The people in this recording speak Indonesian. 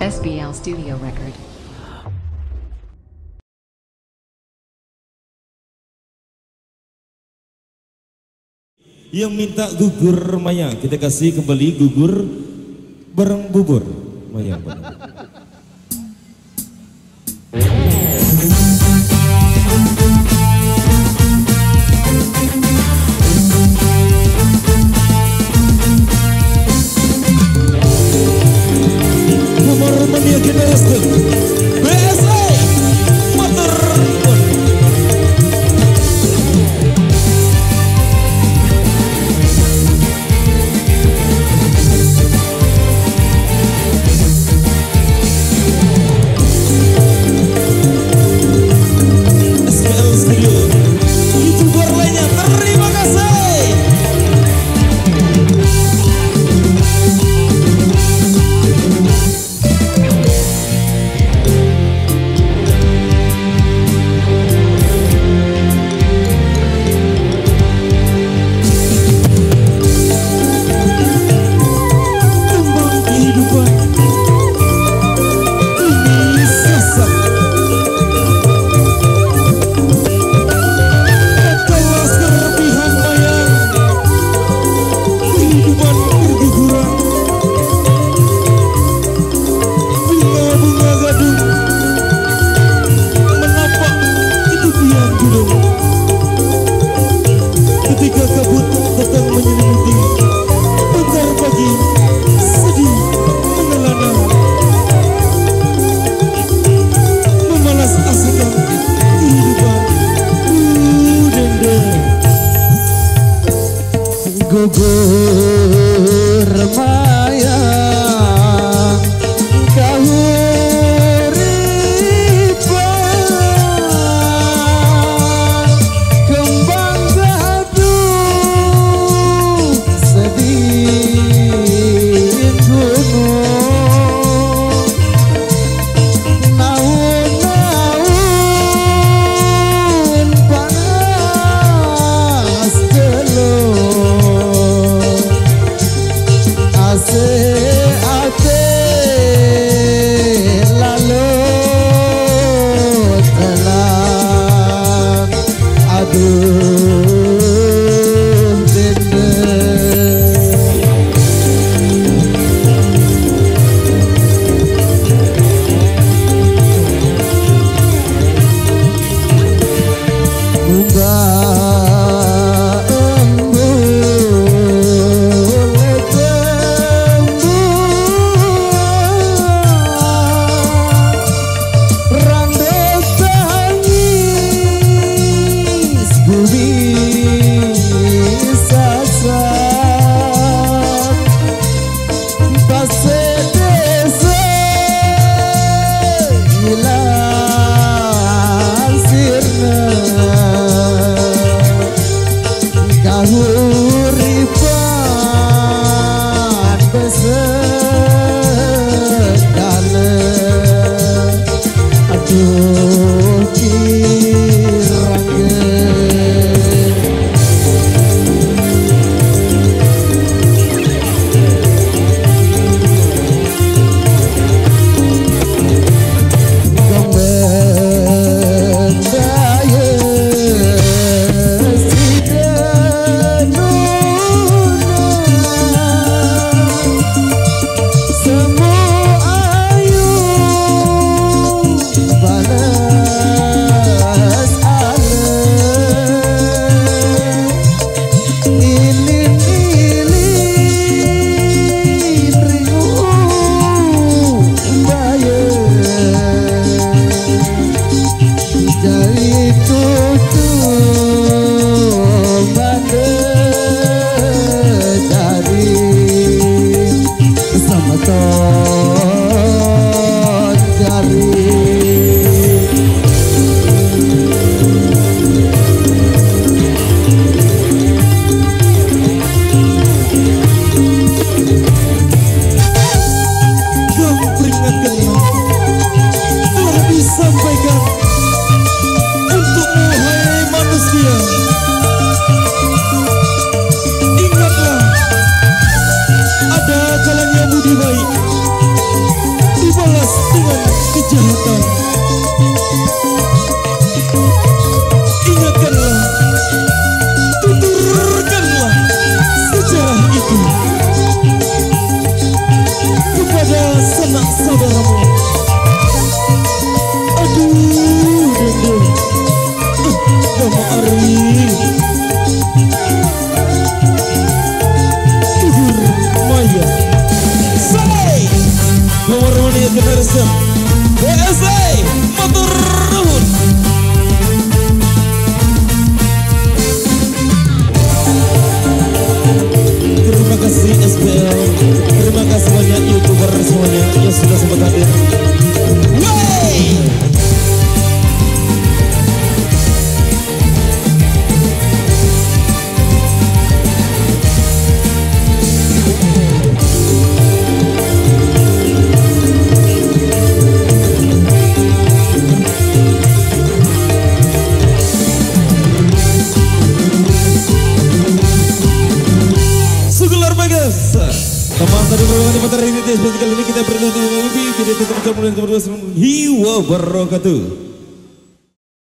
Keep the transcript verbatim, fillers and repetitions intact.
S B L Studio Record. Yang minta gugur Maya, kita kasih kembali gugur bareng bubur Maya. Bubur Maya kita restu. B S A motor. Ketika kabut datang menyelimuti, bentar pagi sedih mengelana, memalas asakan kehidupan udenda. Gugur mayang kahuripan, kembang Pewarmani Generation B S A Motor Nuhun. Terima kasih S B L, terima kasih banyak YouTuber semuanya yang sudah sempat hadir. Wey! Teman tadi berbagi materi ini, kali ini kita berdua mimpi, kita tutup kemuliaan kemuliaan hiwa wabarakatuh.